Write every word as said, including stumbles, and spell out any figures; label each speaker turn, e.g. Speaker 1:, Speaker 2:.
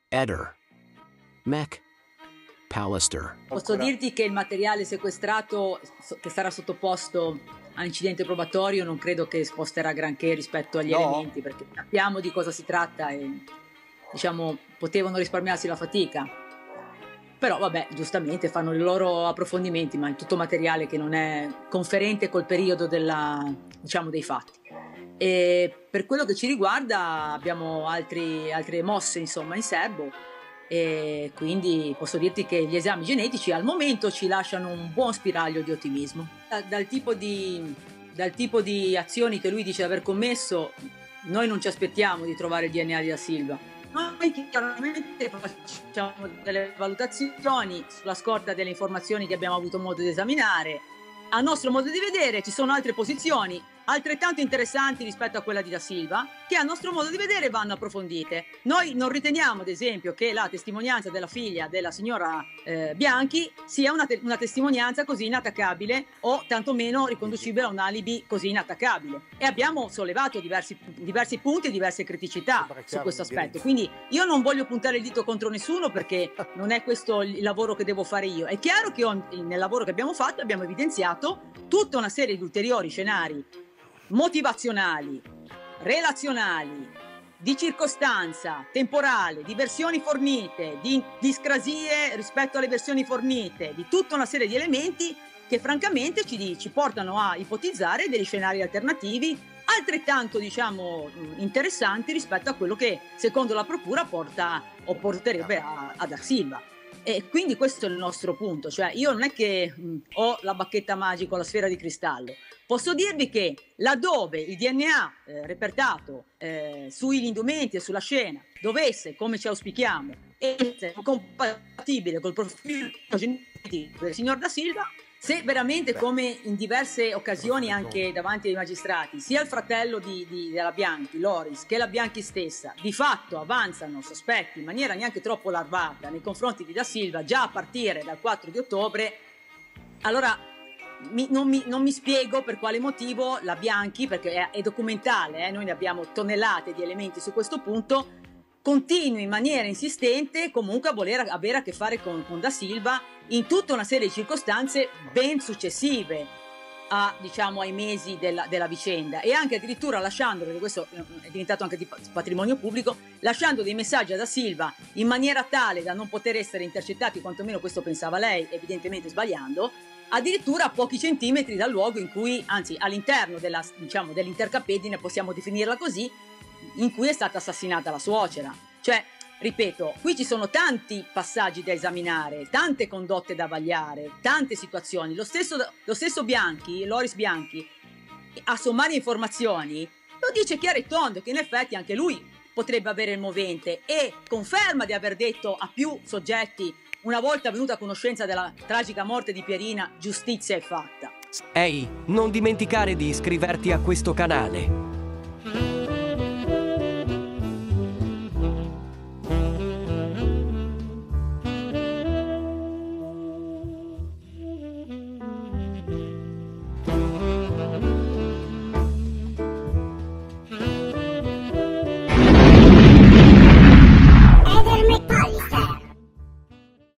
Speaker 1: Eder, Mac, Pallister.
Speaker 2: Posso dirti che il materiale sequestrato che sarà sottoposto all'incidente probatorio non credo che sposterà granché rispetto agli no. elementi, perché sappiamo di cosa si tratta e diciamo potevano risparmiarsi la fatica. Però vabbè, giustamente fanno i loro approfondimenti, ma è tutto materiale che non è conferente col periodo della, diciamo, dei fatti. E per quello che ci riguarda abbiamo altri, altre mosse insomma in serbo, e quindi posso dirti che gli esami genetici al momento ci lasciano un buon spiraglio di ottimismo. Da, dal, tipo di, dal tipo di azioni che lui dice di aver commesso, noi non ci aspettiamo di trovare il D N A di Da Silva. Noi chiaramente facciamo delle valutazioni sulla scorta delle informazioni che abbiamo avuto modo di esaminare. A nostro modo di vedere ci sono altre posizioni altrettanto interessanti rispetto a quella di Da Silva, che a nostro modo di vedere vanno approfondite. Noi non riteniamo, ad esempio, che la testimonianza della figlia della signora eh, Bianchi sia una, te una testimonianza così inattaccabile o tantomeno riconducibile a un alibi così inattaccabile. E abbiamo sollevato diversi, diversi punti e diverse criticità su questo aspetto. Quindi io non voglio puntare il dito contro nessuno, perché non è questo il lavoro che devo fare io. È chiaro che ho, nel lavoro che abbiamo fatto abbiamo evidenziato tutta una serie di ulteriori scenari motivazionali, relazionali, di circostanza, temporale, di versioni fornite, di discrasie rispetto alle versioni fornite, di tutta una serie di elementi che francamente ci, ci portano a ipotizzare degli scenari alternativi altrettanto, diciamo, interessanti rispetto a quello che secondo la procura porta o porterebbe a, a Da Silva. E quindi questo è il nostro punto, cioè io non è che mh, ho la bacchetta magica, la sfera di cristallo. Posso dirvi che laddove il D N A eh, repertato eh, sugli indumenti e sulla scena dovesse, come ci auspichiamo, essere compatibile col profilo genetico del signor Da Silva, se veramente, come in diverse occasioni anche davanti ai magistrati, sia il fratello di, di, della Bianchi, Loris, che la Bianchi stessa, di fatto avanzano sospetti in maniera neanche troppo larvata nei confronti di Da Silva già a partire dal quattro di ottobre, allora mi, non, mi, non mi spiego per quale motivo la Bianchi, perché è, è documentale, eh, noi ne abbiamo tonnellate di elementi su questo punto, continui in maniera insistente comunque a voler avere a che fare con, con Da Silva in tutta una serie di circostanze ben successive a, diciamo, ai mesi della, della vicenda, e anche addirittura lasciando, perché questo è diventato anche di patrimonio pubblico, lasciando dei messaggi a Da Silva in maniera tale da non poter essere intercettati, quantomeno questo pensava lei, evidentemente sbagliando, addirittura a pochi centimetri dal luogo in cui, anzi all'interno della, diciamo, dell'intercapedine, possiamo definirla così, in cui è stata assassinata la suocera. Cioè, ripeto, qui ci sono tanti passaggi da esaminare, tante condotte da vagliare, tante situazioni. Lo stesso, lo stesso Bianchi, Loris Bianchi, a sommare informazioni, lo dice chiaro e tondo che in effetti anche lui potrebbe avere il movente, e conferma di aver detto a più soggetti, una volta venuta a conoscenza della tragica morte di Pierina, giustizia è fatta.
Speaker 3: Ehi, non dimenticare di iscriverti a questo canale.